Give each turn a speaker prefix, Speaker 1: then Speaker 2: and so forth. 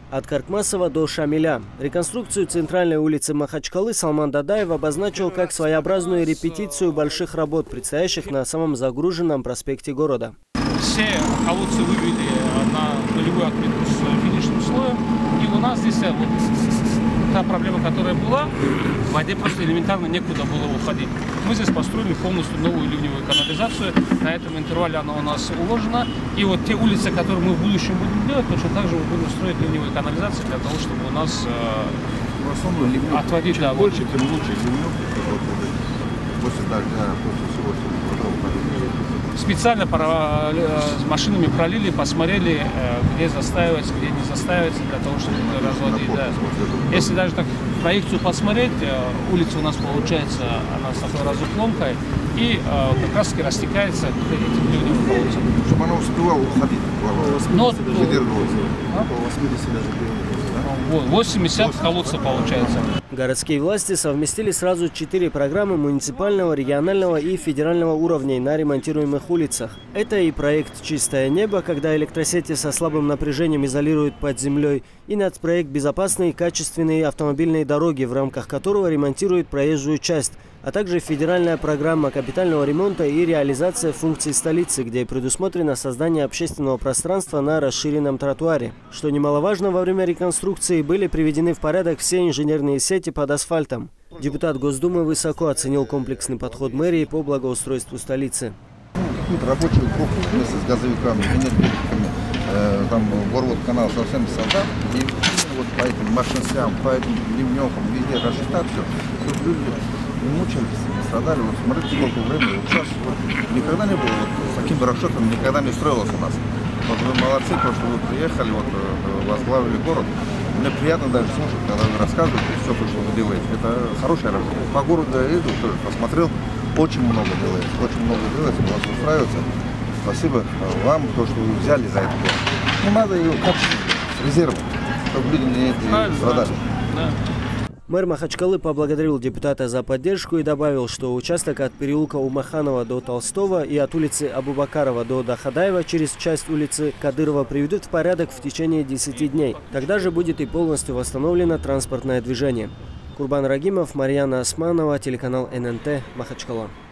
Speaker 1: От Каркмасова до Шамиля. Реконструкцию центральной улицы Махачкалы Салман Дадаев обозначил как своеобразную репетицию больших работ, предстоящих на самом загруженном проспекте города.
Speaker 2: Все колодцы вывели на нулевую открытую с финишным слоем. И у нас здесь вот та проблема, которая была, в воде просто элементарно некуда было уходить. Мы здесь построили полностью новую ливневую канализацию. На этом интервале она у нас уложена. И вот те улицы, которые мы в будущем будем делать, точно так же мы будем строить ливневые канализации для того, чтобы у нас отводить.
Speaker 3: Чем больше, тем лучше. После дождя, после всего.
Speaker 2: Специально с машинами пролили, посмотрели, где застаивается, где не застаивается, для того, чтобы разводить. Да. Если даже так проекцию посмотреть, улица у нас получается, она с такой разуклонкой, и как раз таки растекается к этим ливневым колодцам.
Speaker 3: Чтобы она успевала уходить, выдерживаться.
Speaker 2: 80 колодцев получается.
Speaker 1: Городские власти совместили сразу 4 программы муниципального, регионального и федерального уровней на ремонтируемых улицах. Это и проект «Чистое небо», когда электросети со слабым напряжением изолируют под землей, и нацпроект «Безопасные и качественные автомобильные дороги», в рамках которого ремонтируют проезжую часть, а также федеральная программа капитального ремонта и реализация функций столицы, где предусмотрено создание общественного пространства на расширенном тротуаре. Что немаловажно, во время реконструкции были приведены в порядок все инженерные сети под асфальтом. Депутат Госдумы высоко оценил комплексный подход мэрии по благоустройству столицы.
Speaker 3: Рабочий круг вместе с газовиками, энергетиками, там Горвод канал совсем солдат, и вот по этим мощностям, по этим ливневкам, везде рассчитать все, чтобы люди не мучились, не страдали. Вот смотрите, сколько времени, вот сейчас вот, никогда не было, вот, с таким расчетом никогда не строилось у нас. Вот вы молодцы, то, что вы приехали, вот, возглавили город. Мне приятно даже слушать, когда вы рассказываете все то, что вы делаете. Это хорошая работа. По городу я ездил, тоже посмотрел, очень много делается, благоустраивается. Спасибо вам, то, что вы взяли за это город. Не надо ее качественно, с резервом, чтобы люди не страдали.
Speaker 1: Мэр Махачкалы поблагодарил депутата за поддержку и добавил, что участок от переулка Умаханова до Толстого и от улицы Абубакарова до Дахадаева через часть улицы Кадырова приведут в порядок в течение 10 дней. Тогда же будет и полностью восстановлено транспортное движение. Курбан Рагимов, Марьяна Османова, телеканал ННТ, Махачкала.